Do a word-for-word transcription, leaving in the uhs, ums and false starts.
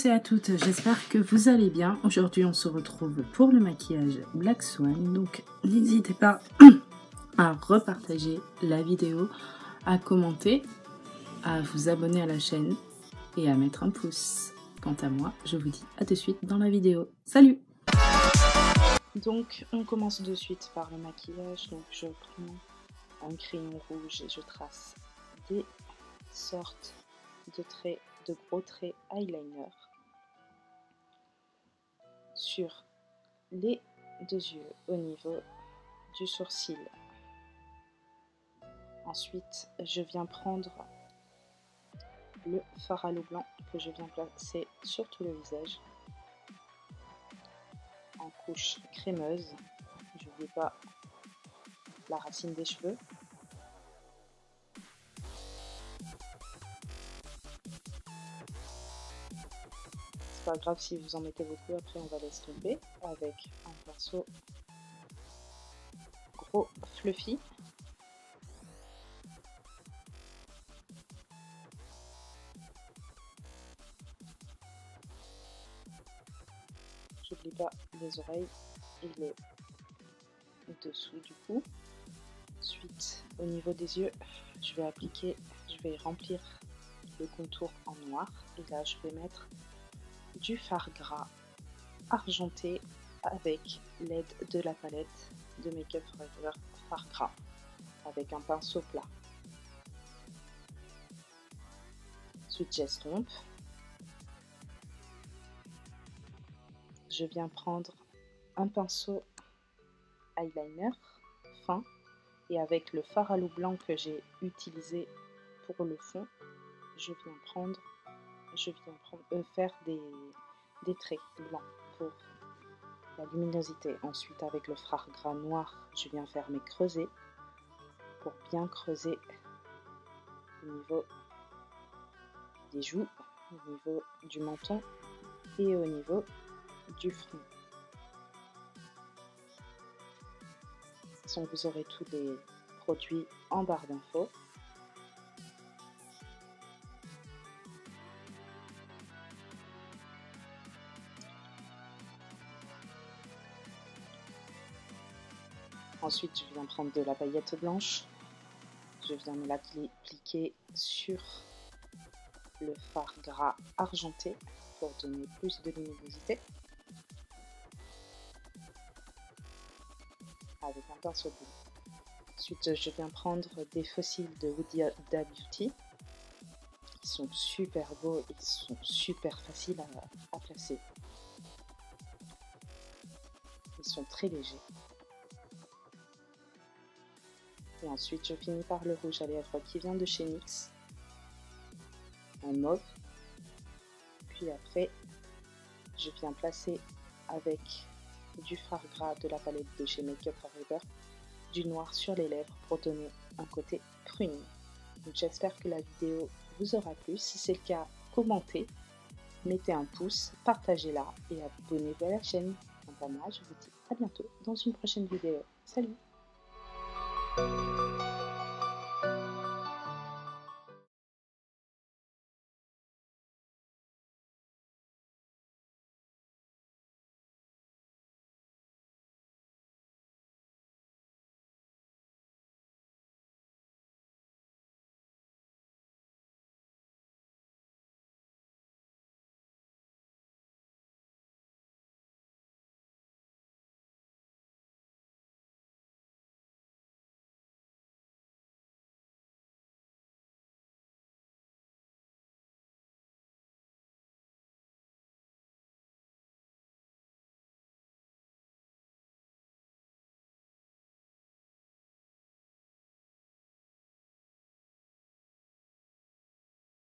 et à toutes, j'espère que vous allez bien. Aujourd'hui on se retrouve pour le maquillage Black Swan, donc n'hésitez pas à repartager la vidéo, à commenter, à vous abonner à la chaîne et à mettre un pouce. Quant à moi, je vous dis à de suite dans la vidéo. Salut! Donc on commence de suite par le maquillage, donc je prends un crayon rouge et je trace des sortes de traits, de gros traits eyeliner sur les deux yeux au niveau du sourcil. Ensuite, je viens prendre le fard à l'eau blanc que je viens placer sur tout le visage en couche crémeuse. N'oubliez pas la racine des cheveux. C'est pas grave si vous en mettez beaucoup, après on va laisser tomber avec un pinceau gros fluffy. J'oublie pas les oreilles et les dessous du cou. Ensuite, au niveau des yeux, je vais appliquer, je vais remplir le contour en noir. Et là, je vais mettre du fard gras argenté avec l'aide de la palette de Make Up For Ever fard gras avec un pinceau plat. Ensuite, j'estompe. Je viens prendre un pinceau eyeliner fin et avec le fard à l'eau blanc que j'ai utilisé pour le fond, je viens prendre, je viens prendre, euh, faire des, des traits blancs pour la luminosité. Ensuite, avec le fard gras noir, je viens faire mes creusets pour bien creuser au niveau des joues, au niveau du menton et au niveau du front. De toute façon, vous aurez tous les produits en barre d'infos. Ensuite, je viens prendre de la paillette blanche. Je viens me l'appliquer sur le fard gras argenté pour donner plus de luminosité. Avec un pinceau bleu. Ensuite, je viens prendre des fossiles de Huda Beauty. Ils sont super beaux, ils sont super faciles à, à placer. Ils sont très légers. Et ensuite, je finis par le rouge à lèvres qui vient de chez N Y X, en mauve. Puis après, je viens placer avec du fard gras de la palette de chez Make Up For Ever du noir sur les lèvres pour donner un côté prune. Donc j'espère que la vidéo vous aura plu. Si c'est le cas, commentez, mettez un pouce, partagez-la et abonnez-vous à la chaîne. Quant à moi, je vous dis à bientôt dans une prochaine vidéo. Salut!